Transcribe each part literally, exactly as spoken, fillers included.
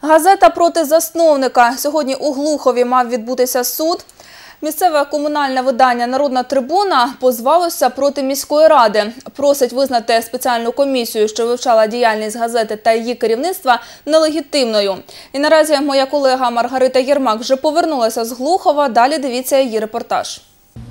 Газета проти засновника. Сьогодні у Глухові мав відбутися суд. Місцеве комунальне видання «Народна трибуна» позвалося проти міської ради. Просить визнати спеціальну комісію, що вивчала діяльність газети та її керівництва, нелегітимною. І наразі моя колега Маргарита Єрмак вже повернулася з Глухова. Далі дивіться її репортаж.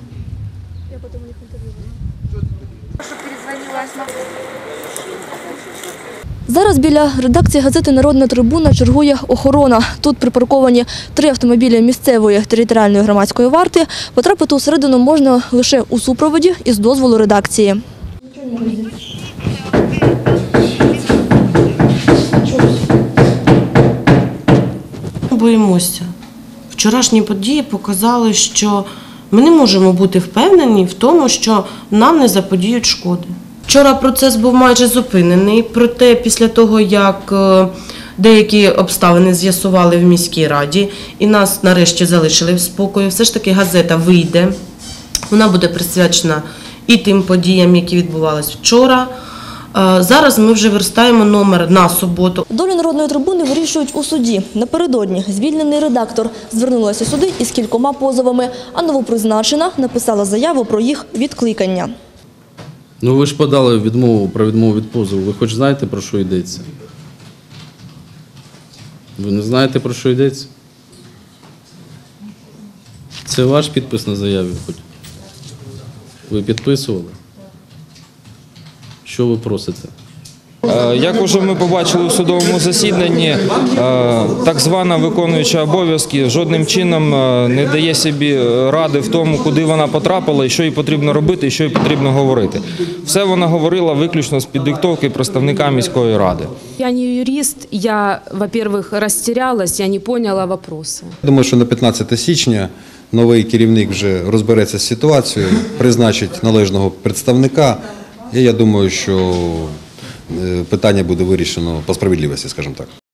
Зараз біля редакції газети «Народна трибуна» чергує охорона. Тут припарковані три автомобілі місцевої територіальної громадської варти. Потрапити усередину можна лише у супроводі і з дозволу редакції. Боїмося. Вчорашні події показали, що ми не можемо бути впевнені в тому, що нам не заподіють шкоди. Вчора процес був майже зупинений, проте після того, як деякі обставини з'ясували в міській раді і нас нарешті залишили в спокої, все ж таки газета вийде. Вона буде присвячена і тим подіям, які відбувалися вчора. Зараз ми вже верстаємо номер на суботу. Долю «Народної трибуни» вирішують у суді. Напередодні звільнений редактор звернулася сюди із кількома позовами, а новопризначена написала заяву про їх відкликання. Ну ви ж подали відмову про відмову від позову. Ви хоч знаєте, про що йдеться? Ви не знаєте, про що йдеться? Це ваш підпис на заяві хоч? Ви підписували? Що ви просите? Як вже ми побачили у судовому засіданні, так звана виконуюча обов'язки жодним чином не дає собі ради в тому, куди вона потрапила і що їй потрібно робити, і що їй потрібно говорити. Все вона говорила виключно з-під диктовки представника міської ради. Я не юрист, я, во-первых, растерялась, я не поняла вопросы. Думаю, що на п'ятнадцяте січня новий керівник вже розбереться з ситуацією, призначить належного представника. І я думаю, що питання буде вирішено по справедливості, скажімо так.